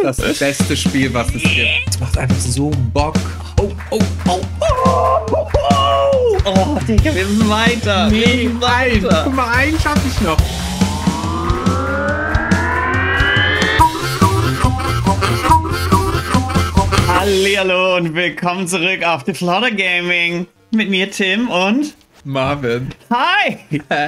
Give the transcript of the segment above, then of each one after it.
das beste Spiel, was es gibt. Es macht einfach so Bock. Oh, Digga, wir müssen weiter. Nee, weiter. Guck mal, einen schaffe ich noch. Hallihallo und willkommen zurück auf The Flodder Gaming. Mit mir Tim und Marvin. Hi!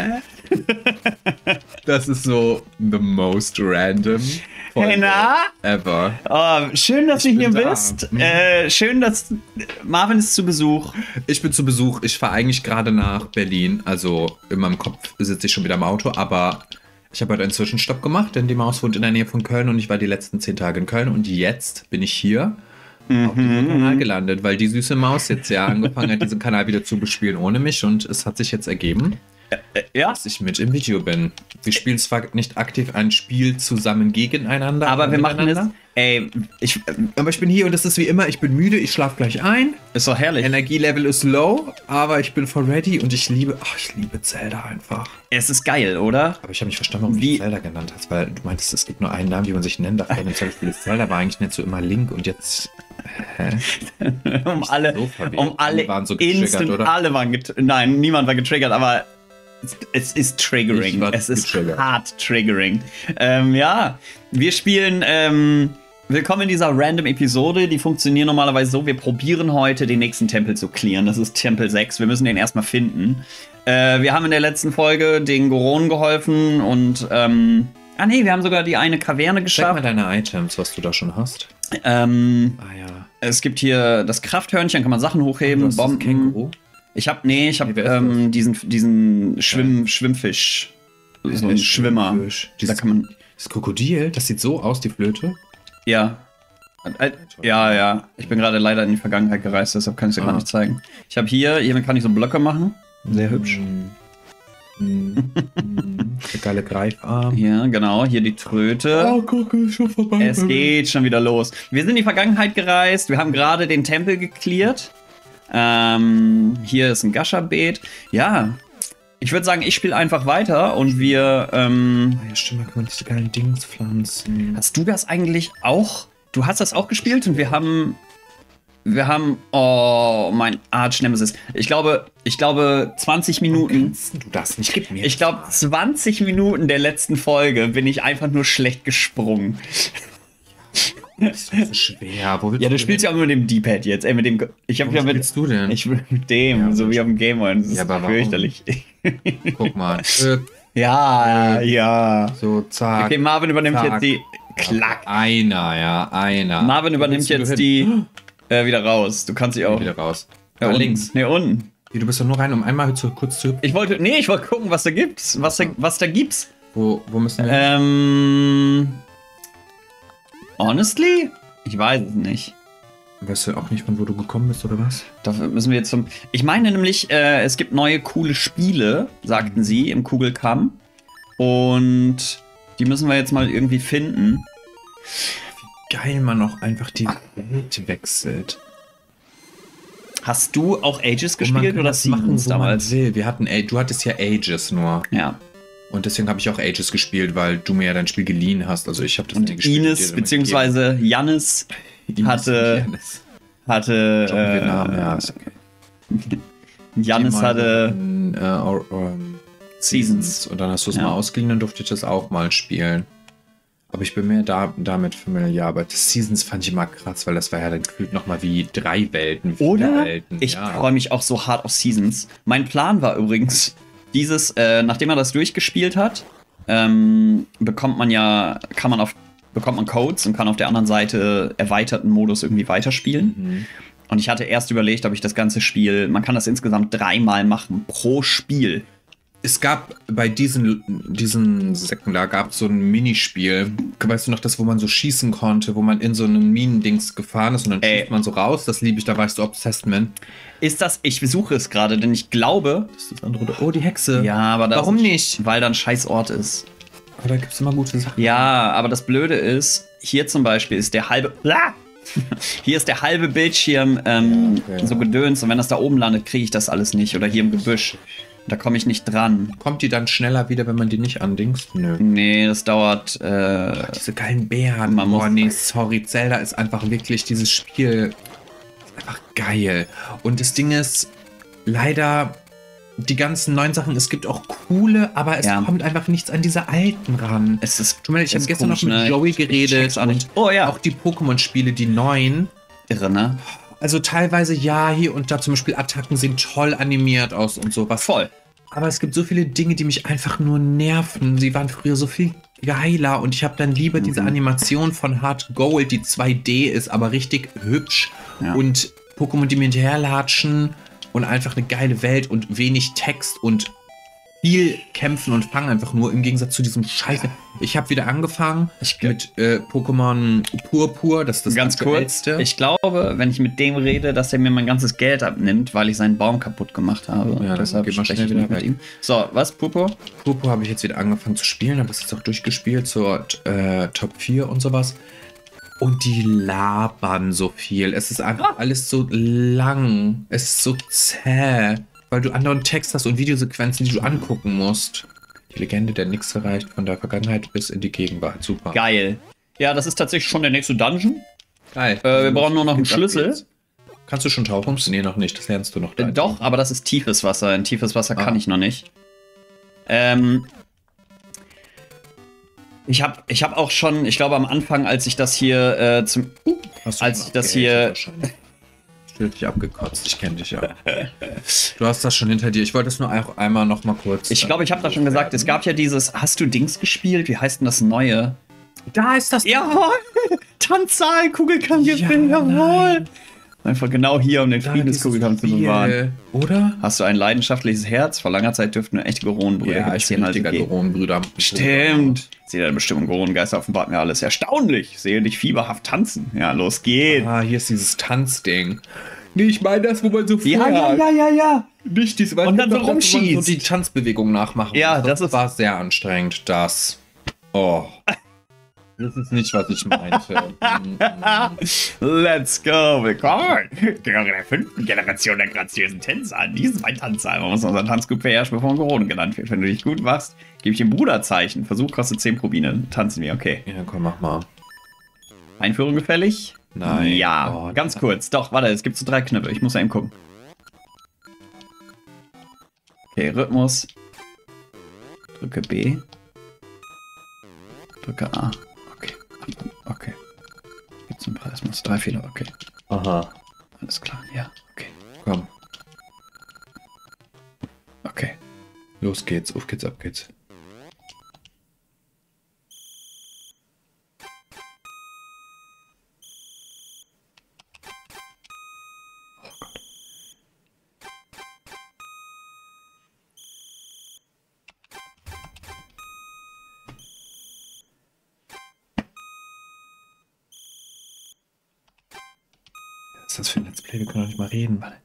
Das ist so the most random Folge Hey, na? ever. Oh, schön, dass du hier bin da. bist. Schön, dass Marvin ist zu Besuch. Ich bin zu Besuch. Ich fahre eigentlich gerade nach Berlin. Also in meinem Kopf sitze ich schon wieder im Auto, aber ich habe heute einen Zwischenstopp gemacht, denn die Maus wohnt in der Nähe von Köln und ich war die letzten 10 Tage in Köln und jetzt bin ich hier auf diesem Kanal gelandet, weil die süße Maus jetzt ja angefangen hat, diesen Kanal wieder zu bespielen ohne mich und es hat sich jetzt ergeben, Ja, dass ich mit im Video bin. Wir spielen zwar nicht aktiv ein Spiel zusammen gegeneinander, aber wir machen es. Ey, aber ich bin hier und es ist wie immer, ich bin müde, ich schlafe gleich ein. Ist doch herrlich. Energielevel ist low, aber ich bin voll ready und ich liebe Zelda einfach. Es ist geil, oder? Aber ich habe nicht verstanden, warum du Zelda genannt hast, weil du meintest, es gibt nur einen Namen, wie man sich nennen darf. Bei dem Spiel ist Zelda, war eigentlich nicht so immer Link und jetzt... um alle waren so getriggert, instant, oder? alle waren nein, niemand war getriggert, aber es ist triggering. Es ist getriggert. hart triggering. Ja, wir spielen willkommen in dieser random Episode. Die funktionieren normalerweise so, wir probieren heute den nächsten Tempel zu clearen. Das ist Tempel 6. Wir müssen den erstmal finden. Wir haben in der letzten Folge den Goronen geholfen und wir haben sogar die eine Kaverne Check geschafft. mal deine Items, was du da schon hast. Ja. Ja. Es gibt hier das Krafthörnchen, kann man Sachen hochheben, Du hast das Bomben. Känguru? Ich habe Wie wär's das? diesen Schwimmfisch. So ein Schwimmer. Da kann man. Das Krokodil, das sieht so aus, die Flöte. Ja. Ja. Ich bin gerade leider in die Vergangenheit gereist, deshalb kann ich es dir gar nicht zeigen. Ich habe hiermit kann ich so Blöcke machen. Sehr hübsch. Der geile Greifarm. Ja, genau. Hier die Tröte. Oh, guck, ist schon vorbei. Es geht schon wieder los. Wir sind in die Vergangenheit gereist. Wir haben gerade den Tempel gecleart. Hier ist ein Gascha-Beet. Ja, ich würde sagen, ich spiele einfach weiter und wir. Ja, stimmt, da kann man diese geilen Dings pflanzen. Hast du das eigentlich auch? Du hast das auch gespielt und wir haben. Oh, mein Arch-Nemesis. Ich glaube 20 Minuten. Kannst du das nicht? Gib mir. Ich glaube, 20 Minuten der letzten Folge bin ich einfach nur schlecht gesprungen. Das ist so schwer. Wo willst Ja, du spielst ja auch nur mit dem D-Pad jetzt. Mit dem. Ich habe ja mit. spielst du denn? Ich will mit dem, Ja, so wie auf dem Gameboy. Das ist Ja, aber warum? fürchterlich. Guck mal. Ja. So, zack. Okay, Marvin übernimmt zack. jetzt die. Klack. Einer. Marvin übernimmt Wo willst jetzt du hin? die. Wieder raus. Du kannst sie auch. Wieder raus. Ja, Da unten. links. Ne, unten. Du bist doch nur rein, um einmal kurz zu... Ich wollte gucken, was da gibt's. Was da gibt's. Wo müssen wir... Honestly? Ich weiß es nicht. Weißt du auch nicht, von wo du gekommen bist, oder was? Dafür müssen wir jetzt zum. Ich meine nämlich, es gibt neue coole Spiele, sagten sie im Kugelkamm. Und die müssen wir jetzt mal irgendwie finden. Geil, man auch einfach die Welt wechselt. Hast du auch Ages Und man gespielt kann oder das machen, Seasons wo man damals? will. Du hattest ja Ages nur. Ja. Und deswegen habe ich auch Ages gespielt, weil du mir ja dein Spiel geliehen hast. Also ich habe das Und nie gespielt. Ines bzw. Jannis hatte. Ja, ist okay. Jannis hatte Seasons. Und dann hast du es Ja. mal ausgeliehen, dann durfte ich das auch mal spielen. Aber ich bin mehr damit familiar. Aber das Seasons fand ich immer krass, weil das war ja dann gefühlt nochmal wie 3 Welten. 4 Oder? Welten. Ich ja. freue mich auch so hart auf Seasons. Mein Plan war übrigens, nachdem er das durchgespielt hat, bekommt man Codes und kann auf der anderen Seite erweiterten Modus irgendwie weiterspielen. Und ich hatte erst überlegt, ob ich das ganze Spiel, man kann das insgesamt 3-mal machen pro Spiel. Es gab bei diesen Säcken, da gab es so ein Minispiel. Weißt du noch, das, wo man so schießen konnte, wo man in so einem Minendings gefahren ist und dann schießt man so raus? Das liebe ich, da war ich so obsessed, man. Ist das, ich besuche es gerade, denn ich glaube. Das ist das andere. Oh, die Hexe. Ja, aber Warum nicht? Weil da ein scheiß Ort ist. Aber da gibt es immer gute Sachen. Ja, aber das Blöde ist, hier zum Beispiel ist der halbe. Hier ist der halbe Bildschirm so gedöns und wenn das da oben landet, kriege ich das alles nicht. Oder hier im Gebüsch. Da komme ich nicht dran. Kommt die dann schneller wieder, wenn man die nicht andingst? Nö. Nee, das dauert. Diese geilen Bären. Man muss- Nee, sorry. Zelda ist einfach wirklich dieses Spiel. Ist einfach geil. Und das Ding ist, leider, die ganzen neuen Sachen, es gibt auch coole, aber es kommt einfach nichts an diese alten ran. Es ist. Tut mir leid, ich habe gestern komisch, noch mit ne? Joey Ich geredet. check's auch nicht. Und Oh ja. auch die Pokémon-Spiele, die neuen. Irre, ne? Also teilweise ja, hier und da zum Beispiel Attacken sehen toll animiert aus und sowas. Voll. Aber es gibt so viele Dinge, die mich einfach nur nerven. Sie waren früher so viel geiler und ich habe dann lieber diese Animation von Heart Gold, die 2D ist, aber richtig hübsch. Ja. Und Pokémon, die mir hinterherlatschen und einfach eine geile Welt und wenig Text und viel kämpfen und fangen einfach nur im Gegensatz zu diesem Scheiße. Ich habe wieder angefangen mit Pokémon Purpur, das ist das Ganz kurz. aktuellste. Ich glaube, wenn ich mit dem rede, dass er mir mein ganzes Geld abnimmt, weil ich seinen Baum kaputt gemacht habe. Ja, dann deshalb geh mal spreche schnell ich wieder nicht mit weg. ihm. So, was, Purpur? Purpur habe ich jetzt wieder angefangen zu spielen, habe es jetzt auch durchgespielt zur Top 4 und sowas. Und die labern so viel. Es ist einfach alles so lang. Es ist so zäh, weil du andauernd Text hast und Videosequenzen, die du angucken musst. Die Legende der Nixe reicht von der Vergangenheit bis in die Gegenwart. Super. Geil. Ja, das ist tatsächlich schon der nächste Dungeon. Geil. Wir brauchen nur noch einen Schlüssel. Kannst du schon tauchen? Nee, noch nicht. Das lernst du noch. Da. Doch, aber das ist tiefes Wasser. In tiefes Wasser kann ich noch nicht. Ich hab auch schon, ich glaube am Anfang, als ich das hier als ich das hier... Ich will dich abgekotzt, ich kenne dich ja. Du hast das schon hinter dir. Ich wollte es nur auch einmal noch mal kurz... Ich glaube, ich habe da schon gesagt, es gab ja dieses, hast du Dings gespielt? Wie heißt denn das neue? Da ist das... Jawohl! Tanzsaal, Kugelkampf, Ja, jawohl! Einfach genau hier, um den Frieden des Kugelkampfs zu bewahren. Oder? Hast du ein leidenschaftliches Herz? Vor langer Zeit dürften nur echte Goronenbrüder Ja, ich bin ein richtiger Goronenbrüder. Stimmt. Seht ihr Bestimmung, Goronengeister offenbart mir alles. Erstaunlich. Sehe dich fieberhaft tanzen. Ja, los geht's. Ah, hier ist dieses Tanzding. Nee, ich meine das, wo man so Ja. Nicht dieses, Und dann so wo man rumschießt. so die Tanzbewegung nachmachen. Ja, muss. das war sehr anstrengend. Das. Oh. Das ist nicht, was ich meinte. Let's go. Willkommen. Gehöre der 5. Generation der graziösen Tänzer an. Dies ist mein Tanzsaal. Man muss unseren Tanzclub beherrschen, bevor man Goronen genannt wird. Wenn du dich gut machst, gebe ich dir ein Bruderzeichen. Versuch kostet 10 Rubine. Tanzen wir, okay. Ja, komm, mach mal. Einführung gefällig? Nein. Ja, Oh, ganz kurz. Doch, warte, es gibt so 3 Knöpfe. Ich muss mal eben gucken. Okay, Rhythmus. Drücke B. Drücke A. Okay. Okay. Gibt's einen Preis? 3 Fehler. Okay. Aha. Alles klar. Ja. Okay. Komm. Okay. Los geht's. Auf geht's, ab geht's. Was ist das für ein Let's Play? Wir können doch nicht mal reden. Warte.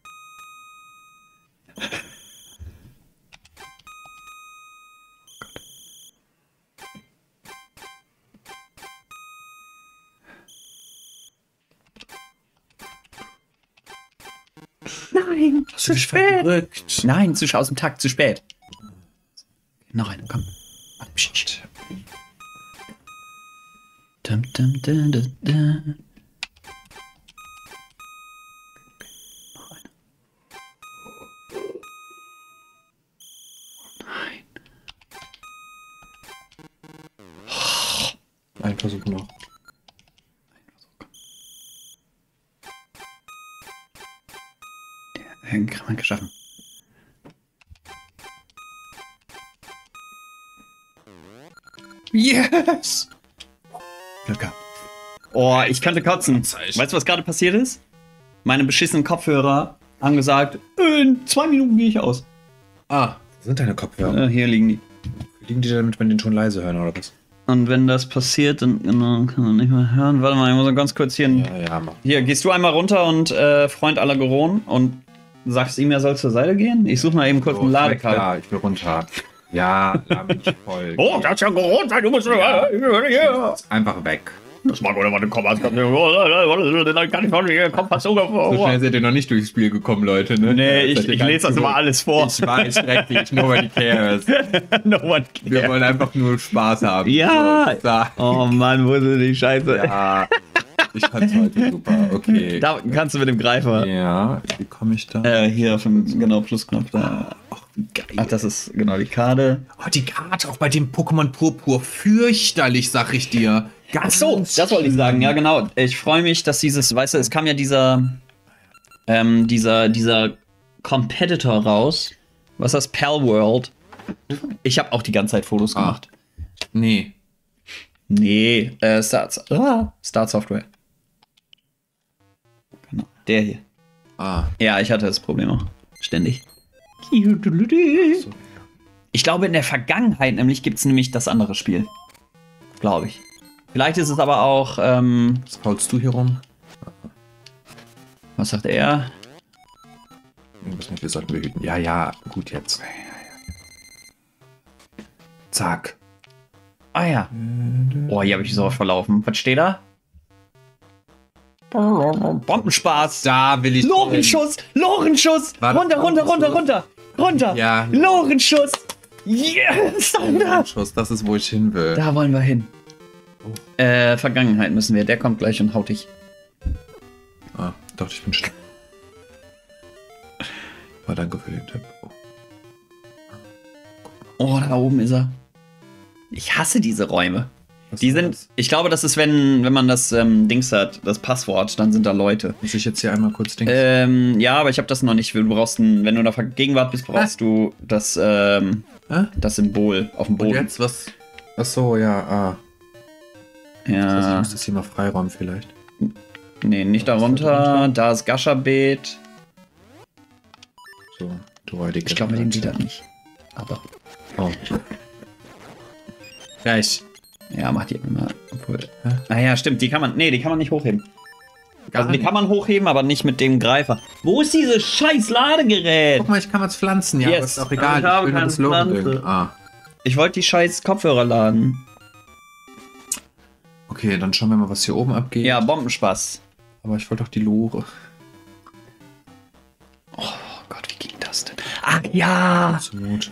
Nein, Hast du dich verrückt? Nein, aus dem Takt, zu spät. Noch eine, komm. Warte, pst. Dum, dum, dum, dum, dum. Noch eine. Nein. Ein Versuch noch. Kann man geschaffen. Yes! Glück gehabt. Oh, ich könnte kotzen. Weißt du, was gerade passiert ist? Meine beschissenen Kopfhörer haben gesagt, in 2 Minuten gehe ich aus. Ah, wo sind deine Kopfhörer? Hier liegen die. Liegen die, damit man den schon leise hören, oder was? Und wenn das passiert, dann kann man nicht mehr hören. Warte mal, ich muss ganz kurz hier... Ja, mach. Hier, gehst du einmal runter und Freund aller Goron und sagst ihm, er soll zur Seite gehen? Ich suche mal eben kurz ein Ladekabel. Ja, ich will runter. Ja, lass mich voll. Oh, das ist ja Goron sein, du musst... Ja. Einfach weg. Das mag oder warte, komm, dann kann ich von mir, komm, pass auf. So schnell seid ihr noch nicht durchs Spiel gekommen, Leute, ne? Nee, ich lese das immer alles vor. Ich weiß, schrecklich, nobody cares. No one cares. Wir wollen einfach nur Spaß haben. Ja. So, Oh Mann, wo sind die Scheiße? ja. Ich fand's heute super, okay. Da kannst du mit dem Greifer. Ja, wie komme ich da? Hier auf dem, genau, Plusknopf da. Ach, wie geil. Ach, das ist genau die Karte. Oh, die Karte auch bei dem Pokémon Purpur. Fürchterlich, sag ich dir. Ach so, das wollte ich sagen, ja genau. Ich freue mich, dass dieses, weißt du, es kam ja dieser Competitor raus. Was ist das? Pal World. Ich habe auch die ganze Zeit Fotos gemacht. Nee. Nee, Start Software. Genau, der hier. Ja, ich hatte das Problem auch. Ständig. Ich glaube, in der Vergangenheit nämlich gibt es nämlich das andere Spiel. Glaube ich. Vielleicht ist es aber auch, Was faulst du hier rum? was sagt er? Wir sollten behüten. Ja, ja, gut jetzt. Zack. Ah ja. Oh, hier habe ich so oft verlaufen. Was steht da? Bombenspaß. Da will ich. Lorenschuss! Lorenschuss! War das Runter! Ja. Lorenschuss! Yes! Schuss, das ist, wo ich hin will. Da wollen wir hin. Vergangenheit müssen wir. Der kommt gleich und haut dich. Ah, dachte ich bin schnell. Oh, danke für den Tipp. Oh, da oben ist er. Ich hasse diese Räume. Was Die ist sind, das? ich glaube, das ist, wenn man das Dings hat, das Passwort, dann sind da Leute. Muss ich jetzt hier einmal kurz denken? Ja, aber ich habe das noch nicht. Du brauchst wenn du in der Gegenwart bist, brauchst du das Symbol auf dem Und Boden. jetzt was? Ach so, ja, Das heißt, ich Ja, muss das hier mal freiräumen vielleicht. nee, nicht darunter. Da ist Gascha-Beet. So, du räudige. Ich glaube, den sieht er nicht. Aber. Oh. Gleich. Ja, mach die immer. Obwohl. Hä? Ah ja, stimmt, die kann man nicht hochheben. Also die nicht. kann man hochheben, aber nicht mit dem Greifer. Wo ist dieses scheiß Ladegerät? Guck mal, ich kann was pflanzen, ja, Yes. aber ist auch egal. Aber ich habe will nur keine das Logo-Ding. Pflanze. Ah. Ich wollte die scheiß Kopfhörer laden. Okay, dann schauen wir mal, was hier oben abgeht. Ja, Bombenspaß. Aber ich wollte doch die Lore. Oh Gott, wie ging das denn? Ach ja! Zumute.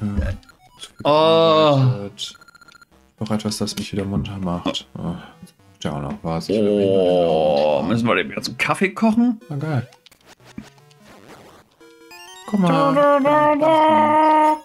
Oh. Ich brauche etwas, das mich wieder munter macht. Oh, jetzt braucht ja auch noch was. Oh, müssen wir dem jetzt einen Kaffee kochen? Na geil. Guck mal.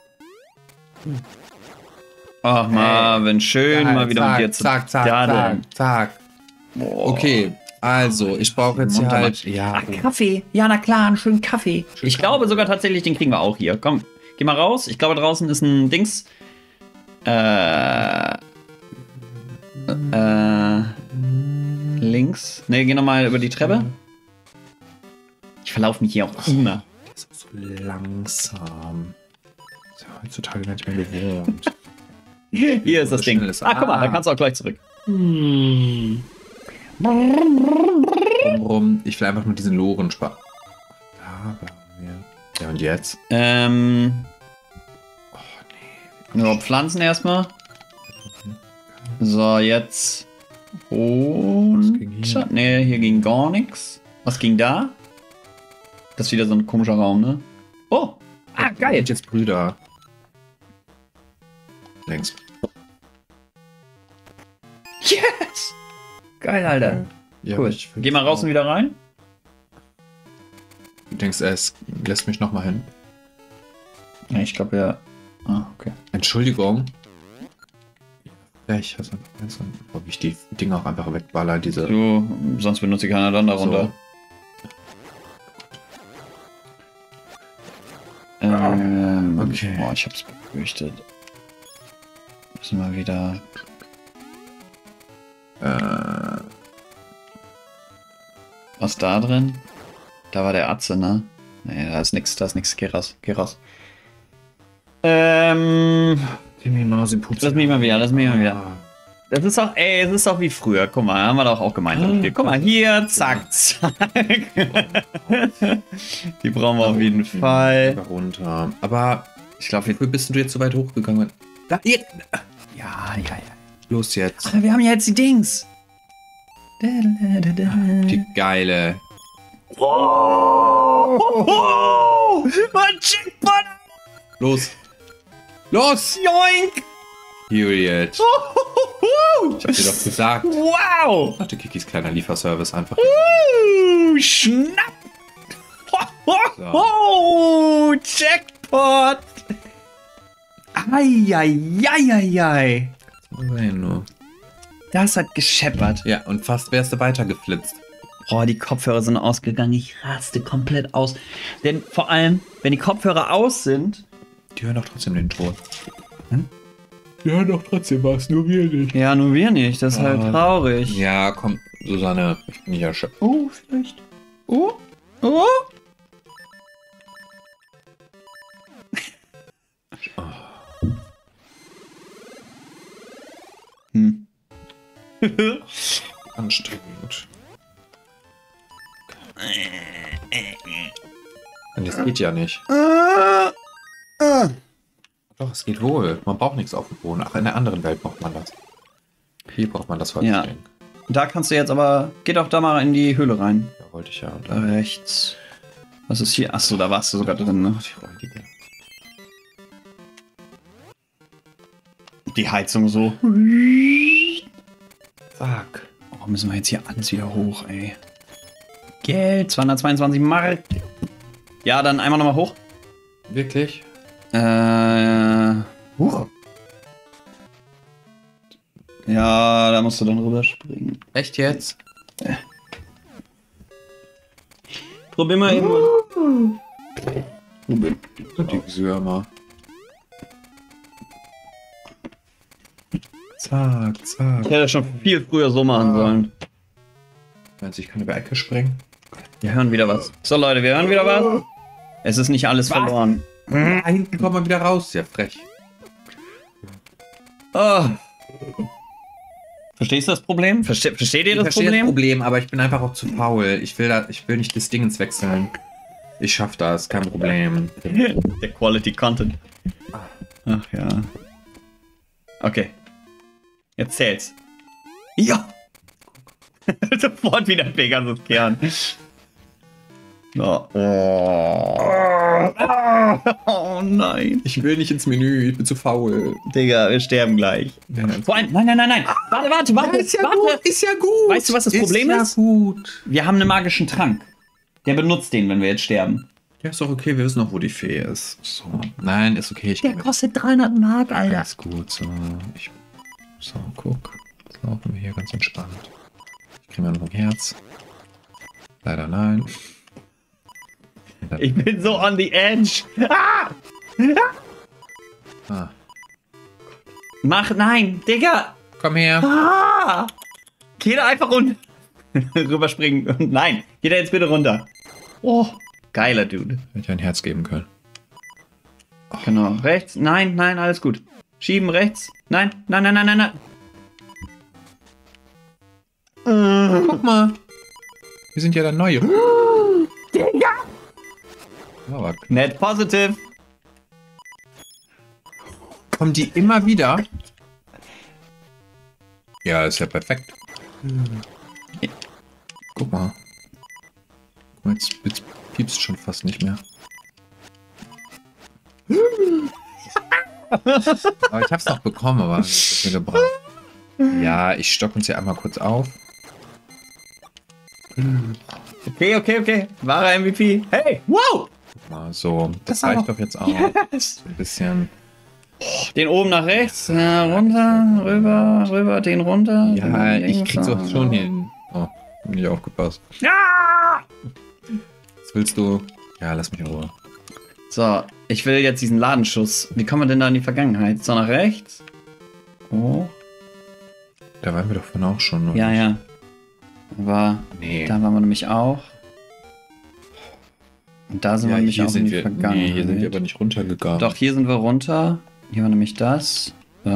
Ach Marvin, schön Geil, mal wieder zack, mit dir zu zack, zack, daddeln. zack. Boah. Okay, also, ich brauche jetzt hier Munter halt. Ja, Ach, Kaffee. Ja, na klar, einen schönen Kaffee. Ich glaube sogar tatsächlich, den kriegen wir auch hier. Komm, geh mal raus. Ich glaube, draußen ist ein Dings. Links. Ne, geh nochmal über die Treppe. Ich verlaufe mich hier auch immer. der ist auch so langsam. Ist ja heutzutage gar nicht mehr gewohnt. Hier ist das Ding. Schnell ist- Ah, guck mal, da Ah. kannst du auch gleich zurück. Rum. Ich will einfach nur diesen Loren sparen. Da waren wir. Ja, und jetzt? Nur Pflanzen erstmal. So, jetzt. Und. ging hier? Ne, hier ging gar nichts. Was ging da? Das ist wieder so ein komischer Raum, ne? Oh! Ah, geil! Und jetzt Brüder. Längst. Yes! Geil, Alter. Ja, Cool. aber ich will Geh mal raus auch. und wieder rein. Du denkst, es lässt mich nochmal hin. Ja, ich glaube ja. Ah, okay. Entschuldigung. Ja, ich hasse ob ich die Dinger auch einfach wegballer, diese. Du, sonst benutze ich keiner dann darunter. Okay. Boah, ich hab's befürchtet. Müssen wir wieder. Was da drin? Da war der Atze, ne? Nee, da ist nix, Geh raus, geh raus. Lass mich mal wieder. Das ist auch, ey, es ist auch wie früher. Guck mal, haben wir doch auch gemeinsam gespielt. Guck mal, hier, zack, zack. Die brauchen wir auf jeden Fall. Runter. Aber Ich glaube, wofür bist du jetzt so weit hochgegangen? Da, hier. ja. Los jetzt. Aber wir haben ja jetzt die Dings. Die geile. Oh, ein Jackpot! Los! Los! Joink! Period. Ich hab dir doch gesagt. Wow! Hatte Kikis kleiner Lieferservice einfach. Schnapp! Oh, Jackpot! Eieieiei. Nur. Das hat gescheppert. Ja, und fast wärst du weitergeflitzt. Oh, die Kopfhörer sind ausgegangen. Ich raste komplett aus. Denn vor allem, wenn die Kopfhörer aus sind... Die hören doch trotzdem den Ton. Hm? Die hören doch trotzdem was, nur wir nicht. Ja, nur wir nicht. Das ist halt traurig. Ja, komm, Susanne, ich bin nicht erschöpft. Oh, vielleicht. Oh, oh. Hm. Anstrengend. Und das geht ja nicht. Doch, es geht wohl. Man braucht nichts auf dem Boden. Ach, in der anderen Welt braucht man das. Hier braucht man das Ja. Holzding. Da kannst du jetzt aber... Geh doch da mal in die Höhle rein. Da wollte ich ja. Da rechts. Was ist hier? Achso, da warst du sogar drin, ne? Die räudige. Die Heizung so. Sag. Oh, müssen wir jetzt hier alles wieder hoch, ey. Geld, 222 Mark. Ja, dann einmal nochmal hoch. Wirklich? Huch. Ja, da musst du dann rüberspringen. Echt jetzt? Probier mal eben. Die Würmer. Zack, zack. Ich hätte das schon viel früher so machen sollen. Meinst du, ich kann über Ecke springen? Wir hören wieder was. So, Leute, wir hören wieder was. Es ist nicht alles verloren. Da hinten kommt man wieder raus. Ja, frech. Oh. Verstehst du das Problem? Versteht ihr das verstehe Problem? das Problem, aber ich bin einfach auch zu faul. Ich will nicht das Dingens wechseln. Ich schaff das, kein Problem. Der Quality Content. Ach ja. Okay. Jetzt zählt's. Ja! Sofort wieder Pegasus Kern. Oh. Oh nein. Ich will nicht ins Menü, ich bin zu faul. Digga, wir sterben gleich. Vor allem, nein. Warte. Ist ja gut, ist ja gut. Weißt du, was das Problem ist? Ist ja gut. Wir haben einen magischen Trank. Der benutzt den, wenn wir jetzt sterben. Ja, ist doch okay, wir wissen noch, wo die Fee ist. So. Nein, ist okay. Der kostet 300 Mark, Alter. Alles gut, so. So, guck. Jetzt laufen wir hier ganz entspannt. Ich kriege mir noch ein Herz. Leider nein. Ich bin so on the edge. Ah! Ah. Mach, nein, Digga. Komm her. Ah! Geh da einfach runter. Rüberspringen. Nein, geh da jetzt bitte runter. Oh, geiler Dude. Hätte ich ein Herz geben können. Genau, rechts. Nein, alles gut. Schieben, rechts. Nein. Guck mal. Wir sind ja der Neue. Digga. Aber Net positive. kommen die immer wieder? Ja, ist ja perfekt. Guck mal. Jetzt piepst schon fast nicht mehr. Aber ich hab's noch bekommen, aber das mir gebraucht. Ja, ich stock uns hier einmal kurz auf. Okay. Wahrer MVP. Hey, wow. Guck mal, so. Das Das reicht auch. doch jetzt auch. Yes. So ein bisschen. Den oben nach rechts, runter, rüber, den runter. Ja, den ich links, krieg's auch schon hin. Oh, hab nicht aufgepasst. Ja! Was willst du? Ja, lass mich in Ruhe. So, ich will jetzt diesen Ladenschuss. Wie kommen wir denn da in die Vergangenheit? So, nach rechts. Oh. Da waren wir doch vorhin auch schon, oder? Ja. Aber Nee. da waren wir nämlich auch. Und da sind wir nämlich hier auch in sind die wir. Vergangenheit. Nee, hier sind wir aber nicht runtergegangen. Doch, hier sind wir runter. Hier war nämlich das.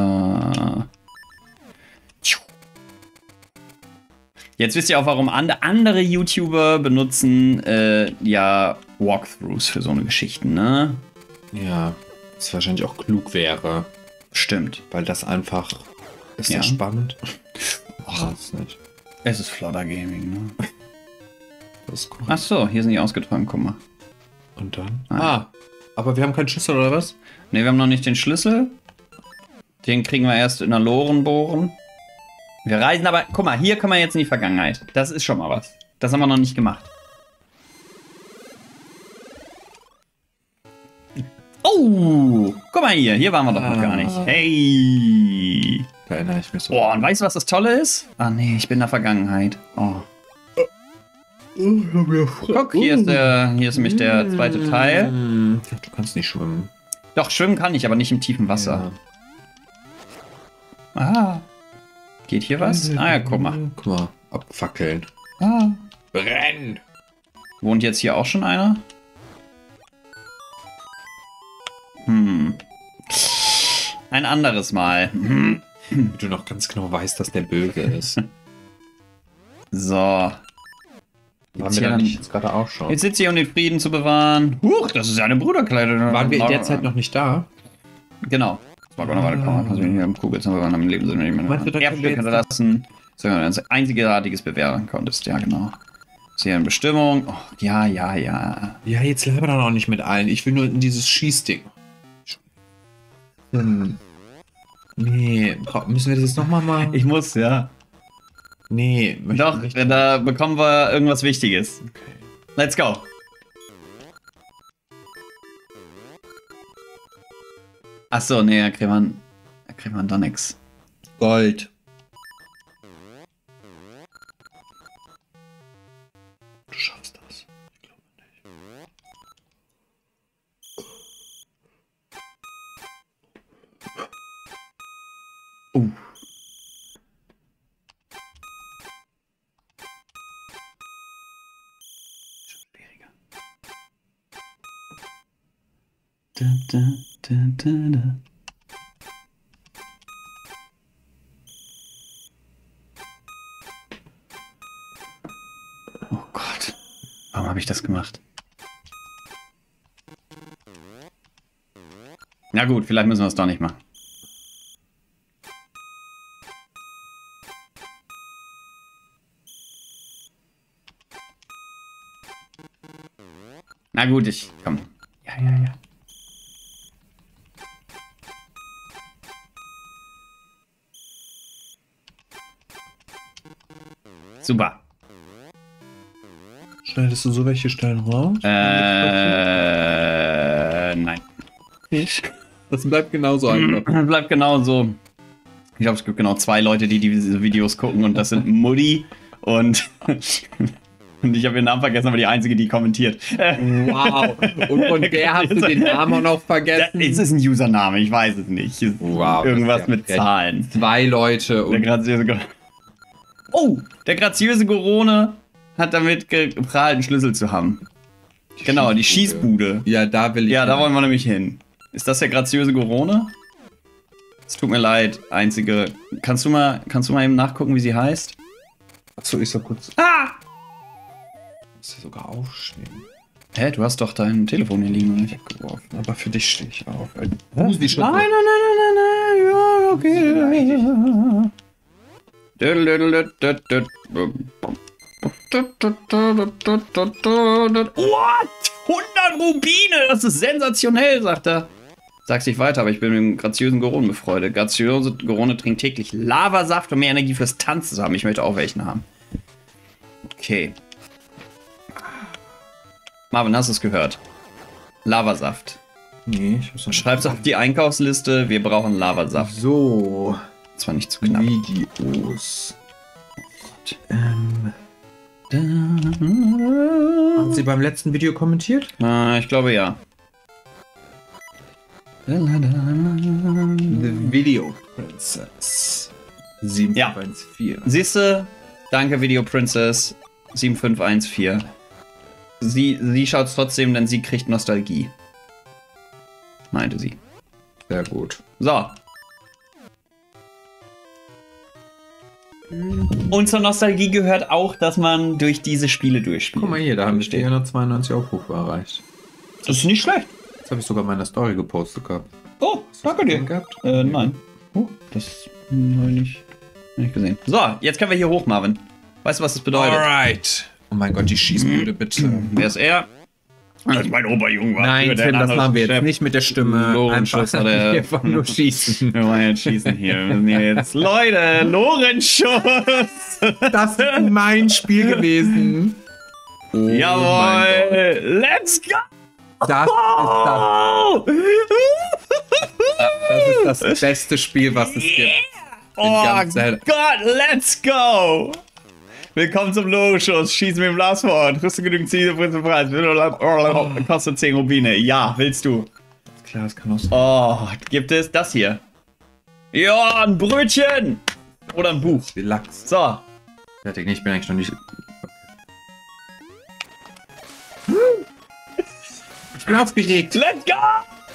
Jetzt wisst ihr auch, warum andere YouTuber benutzen ja Walkthroughs für so eine Geschichten, ne? Ja, das wahrscheinlich auch klug wäre. Stimmt. Weil das einfach. Ist Ja. das spannend? Ach, das nicht. Es ist Flodder Gaming, ne? Das ist cool. Ach so, hier sind die ausgetragen, guck mal. Und dann? Aber wir haben keinen Schlüssel, oder was? Ne, wir haben noch nicht den Schlüssel. Den kriegen wir erst in der Lorenbohren. Wir reisen aber, guck mal, hier können wir jetzt in die Vergangenheit. Das ist schon mal was. Das haben wir noch nicht gemacht. Oh, guck mal hier waren wir doch noch gar nicht. Hey. Da erinnere ich mich so. Boah, und weißt du, was das Tolle ist? Ah nee, ich bin in der Vergangenheit. Oh. Guck, hier ist nämlich der zweite Teil. Du kannst nicht schwimmen. Doch, schwimmen kann ich, aber nicht im tiefen Wasser. Ah. Geht hier was? Ah ja, guck mal. Guck mal, abfackeln. Ah. Brenn! Wohnt jetzt hier auch schon einer? Ein anderes Mal. Wie du noch ganz genau weißt, dass der böse ist. So. Waren wir hier da dann- nicht jetzt gerade auch schon? Jetzt sitzt hier, um den Frieden zu bewahren. Huch, das ist ja eine Bruderkleidung. Waren wir in der Zeit noch nicht da? Genau. Das war noch weiterkommen. Also hier im Kugel sind wir am Leben sind wir nicht Meinst du, da mehr. können wir Erbstück jetzt- hinterlassen. So, ein einzigartiges bewähren konntest. Ja, genau. Ist hier eine Bestimmung. Oh, ja. Ja, jetzt laber doch noch nicht mit allen. Ich will nur in dieses Schießding. Nee, müssen wir das jetzt nochmal machen? Ich muss, ja. Nee, möchte Doch, nicht. da bekommen wir irgendwas Wichtiges. Okay. Let's go. Achso, nee, da kriegt man doch nix. Gold. Du schaffst das. Ich glaube nicht. Schwieriger. Da. Oh Gott. Warum habe ich das gemacht? Na gut, vielleicht müssen wir es doch nicht machen. Na gut, komm. Ja. Super. Schneidest du so welche Stellen raus? Nein. Das bleibt genauso einfach. Bleibt genau so. Ich glaube, es gibt genau 2 Leute, die diese Videos gucken und das sind Mutti und und ich habe ihren Namen vergessen, aber die einzige, die kommentiert. Wow. Und von der hast du den Namen auch noch vergessen? Es ist ein Username, ich weiß es nicht. Es ist Wow, irgendwas das ist ja mit frech. Zahlen. 2 Leute Der und graziöse der graziöse Gorone hat damit geprahlt, einen Schlüssel zu haben. Genau, die Schießbude. ja, da will ich. Ja, da wollen wir nämlich hin. Ist das der graziöse Gorone? Es tut mir leid, einzige. Kannst du mal eben nachgucken, wie sie heißt? Achso, ich soll kurz. Ah! Muss ja sogar aufstehen. Hä, du hast doch dein Telefon hier liegen, oder nicht? Weggeworfen. Aber für dich stehe ich auf. Nein, ja, okay. What? 100 Rubine, das ist sensationell, sagt er. Sag's nicht weiter, aber ich bin mit dem graziösen Goron befreundet. Graziöse Gorone trinkt täglich Lavasaft, um mehr Energie fürs Tanzen zu haben. Ich möchte auch welchen haben. Okay. Marvin, hast du es gehört? Lavasaft. Nee, ich muss noch. Schreib's auf die Einkaufsliste, wir brauchen Lavasaft. So. Zwar nicht zu knapp. Videos. Haben Sie beim letzten Video kommentiert? Ich glaube ja. The Video Princess. 7514. Siehste, danke Video Princess 7514. Sie schaut's trotzdem, denn sie kriegt Nostalgie. Meinte sie. Sehr gut. So. Und zur Nostalgie gehört auch, dass man durch diese Spiele durchspielt. Guck mal hier, da haben wir 492 Aufrufe erreicht. Das ist nicht schlecht. Das habe ich sogar in meiner Story gepostet gehabt. Oh, danke dir. Gehabt? Nein. Oh, das habe ich nicht gesehen. So, jetzt können wir hier hoch, Marvin. Weißt du, was das bedeutet? Alright. Oh mein Gott, die Schießbude, bitte. Wer ist er? Das ist mein Oberjunge. Nein, Tim, das machen wir jetzt nicht mit der Stimme. Lorenz-Schuss oder... Einfach nur schießen. Wir wollen jetzt schießen hier. Wir müssen hier jetzt... Leute, Lorenz-Schuss! Das ist mein Spiel gewesen. Oh Jawohl! Let's go! Das ist das beste Spiel, was es gibt. Oh Gott, let's go! Willkommen zum Logo-Schuss. Schieß mit dem Blaswort. Rüste genügend Ziele für den Preis. Kostet 10 Rubine. Ja, willst du? Klar, das kann auch so. Oh, gibt es das hier? Ja, ein Brötchen! Oder ein Buch. Wie Lachs. So. Fertig, nee, ich bin eigentlich noch nicht... Ich bin aufgeregt. Let's go!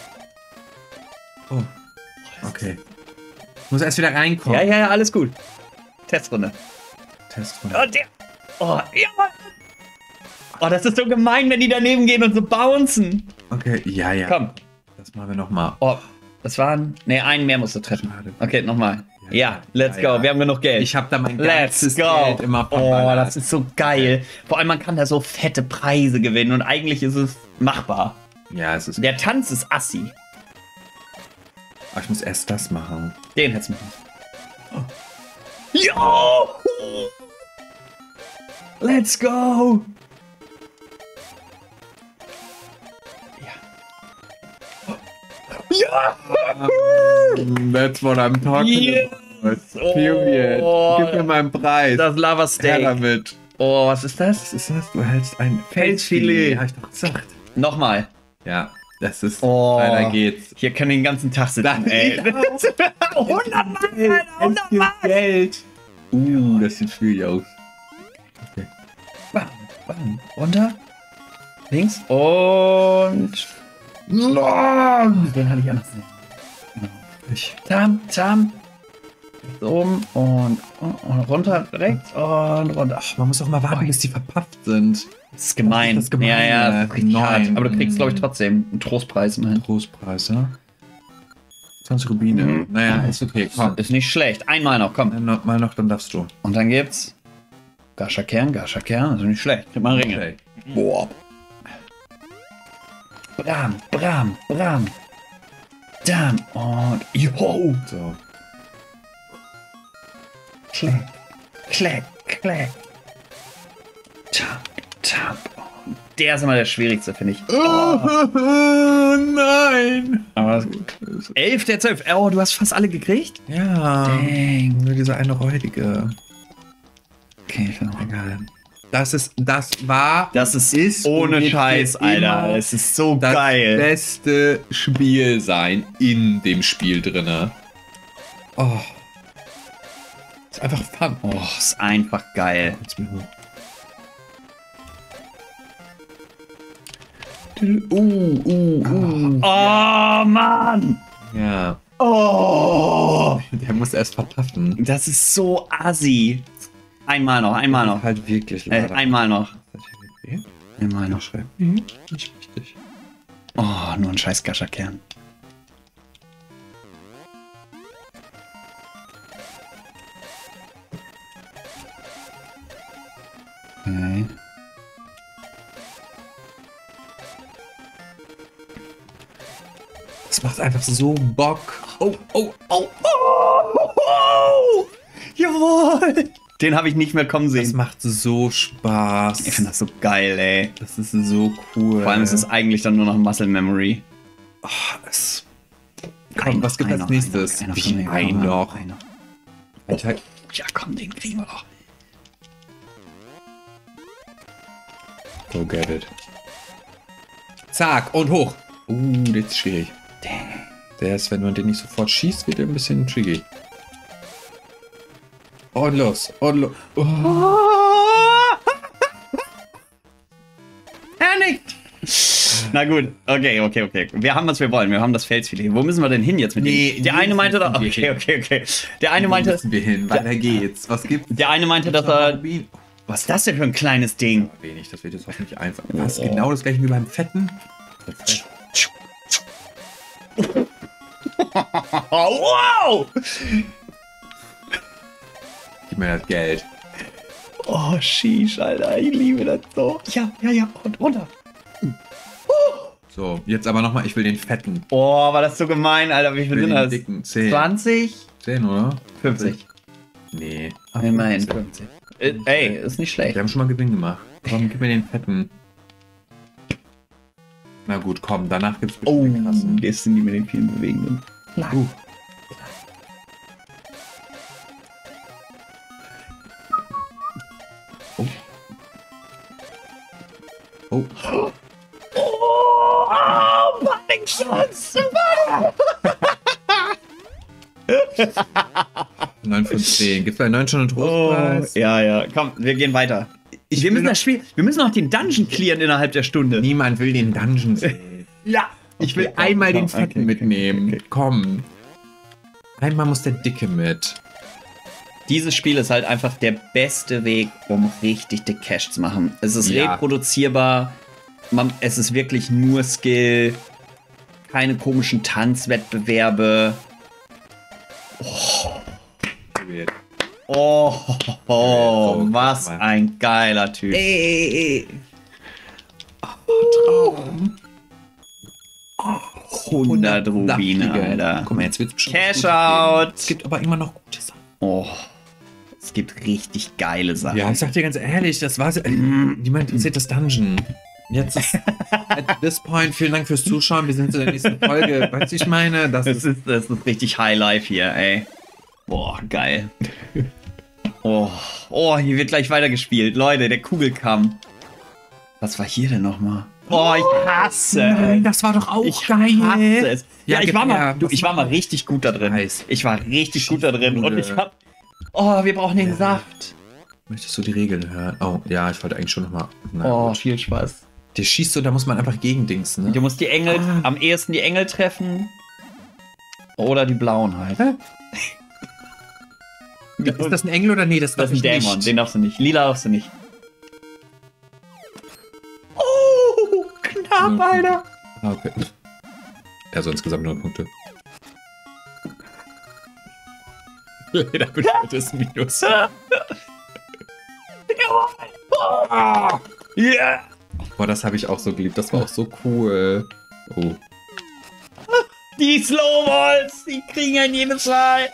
Oh. Okay. Ich muss erst wieder reinkommen. Ja, alles gut. Testrunde. Testrunde. Oh, der. Oh, ja. Oh, das ist so gemein, wenn die daneben gehen und so bouncen. Okay, ja. Komm. Das machen wir nochmal. Oh, das waren... Ne, einen mehr musst du treffen. Schade. Okay, nochmal. Ja, let's go. Wir haben genug Geld. Ich habe da mein Let's ganzes go. Geld immer Oh, verballert. das ist so geil. Vor allem, man kann da so fette Preise gewinnen und eigentlich ist es machbar. Ja, es ist... Der Tanz ist assi. Aber ich muss erst das machen. Den hättest du machen. Jo! Let's go! Ja! That's what I'm talking about. Period. Oh. Gib mir meinen Preis. Das Lava Her Steak. damit. Oh, was ist das? Was ist das? Du hältst ein Felsfilet. Hab ich doch gesagt. Nochmal. Ja, das ist... Oh. Weiter geht's. Hier können wir den ganzen Tag sitzen, ey. 100 Mark, Alter, 100 Mark. Geld. Das sieht schwierig aus. Okay. Bam, bam. Runter. Links. Und... Den hatte ich anders. Ich. Tam. Oben und runter, rechts und runter. Ach, man muss auch mal warten, bis die verpafft sind. Das ist gemein. Das ist gemein. Ja, das ist richtig hart. Nein. Aber du kriegst, glaube ich, trotzdem einen Trostpreis immerhin. Großpreis, ja? 20 Rubine. Naja, ist okay, komm. Ist nicht schlecht. Einmal noch, komm. Mal noch, dann darfst du. Und dann gibt's Gascha-Kern. Also nicht schlecht. Krieg mal Ringe. Okay. Boah. Bram. Dam. Und yo. So. Klack. Tap. Und der ist immer der schwierigste, finde ich. Oh, nein! Aber das ist gut. 11 der 12. Oh, du hast fast alle gekriegt? Ja. Dang. Nur diese eine räudige. Okay, ich will noch. Egal. Das ist ohne und wird Scheiß, Alter. immer Es ist so das geil. beste Spiel sein in dem Spiel drinne. Oh. Ist einfach fun. Oh, ist einfach geil. Oh, Mann! Ja. Oh! Der muss erst verpaffen. Das ist so assi. Einmal noch. Halt wirklich leider. Einmal noch. Okay. Einmal noch. Schreiben. Nicht richtig. Oh, nur ein scheiß Gascha-Kern. Okay. Das macht einfach so Bock. Oh! Jawohl! Den habe ich nicht mehr kommen Das sehen. macht so Spaß. Ich finde das so geil, ey. Das ist so cool. Vor allem ist es eigentlich dann nur noch Muscle Memory. Komm, was gibt es als nächstes? Wie ein noch? Alter, Ja, komm, den kriegen wir doch. go get it. Zack, und hoch. Das ist schwierig. Dang. Der ist, wenn man den nicht sofort schießt, wird er ein bisschen tricky. Und los. Oh. Er nickt. Na gut, okay. Wir haben, was wir wollen. Wir haben das Felsfilet. Wo müssen wir denn hin jetzt mit dem? Der eine meinte doch... Okay. Der eine meinte... müssen wir hin? Weiter geht's. Was gibt's? Der eine meinte, dass er... Was ist das denn für ein kleines Ding? Wenig, das wird jetzt hoffentlich einfach. Das ist genau das gleiche wie beim Fetten. Wow! Gib mir das Geld. Oh, Sheesh, Alter. Ich liebe das so. Ja. Und runter. So, jetzt aber nochmal, ich will den fetten. Oh, war das so gemein, Alter. Wie viel sind das? Dicken 10. 20? 10, oder? 50. Nee. Immerhin 50. Ey, ist nicht schlecht. Wir haben schon mal Gewinn gemacht. Komm, gib mir den fetten. Na gut, komm, danach gibt's bestimmt den krassen. Jetzt sind die mit den vielen Bewegungen. Oh. Oh, Panikschutz! 9 von 10. Gibt's bei 9 schon einen Trostpreis? Ja. Komm, wir gehen weiter. Wir müssen noch den Dungeon clearen innerhalb der Stunde. Niemand will den Dungeon sehen. Ja. Ich will einmal den fetten mitnehmen. Komm. Einmal muss der Dicke mit. Dieses Spiel ist halt einfach der beste Weg, um richtig dick Cash zu machen. Es ist reproduzierbar. Es ist wirklich nur Skill. Keine komischen Tanzwettbewerbe. Oh, was ein geiler Typ. Ey. Traum. 100 Rubine, Alter. Guck mal, jetzt wird's bestimmt Cash gut out. gehen. Es gibt aber immer noch gute Sachen. Oh, es gibt richtig geile Sachen. Ja, ich sag dir ganz ehrlich, das war's. Niemand interessiert das Dungeon. Jetzt ist, at this point, vielen Dank fürs Zuschauen. Wir sind in der nächsten Folge. Weißt du, ich meine, das ist richtig High Life hier, ey. Boah, geil. Oh, hier wird gleich weitergespielt. Leute, der Kugelkamm. Was war hier denn nochmal? Oh, ich hasse. Nein, das war doch auch geil. Hasse es. Ja, ich war mal mal richtig gut da drin. Heiß. Ich war richtig gut da drin und ich hab... Oh, wir brauchen den Saft. Möchtest du die Regeln hören? Oh, ja, ich wollte eigentlich schon nochmal. Oh, viel Spaß. Der schießt so, da muss man einfach gegendingsen, ne? Du musst die Engel, am ehesten die Engel treffen. Oder die blauen halt. Ist das ein Engel oder nee? Das ist ein Dämon, nicht. Den darfst du nicht. Lila darfst du nicht. Oh, knapp, Alter. Ah, okay. Also insgesamt 0 Punkte. Leider bedeutet es Minus. Yeah. Boah, das habe ich auch so geliebt. Das war auch so cool. Oh. Die Slowballs, die kriegen ein jedes Mal.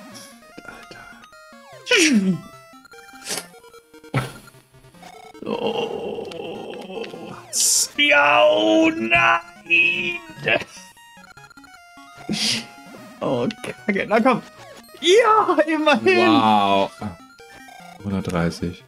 Oh. Ja, oh nein. Oh, Kacke. Na komm. Ja, immerhin. Wow. 130.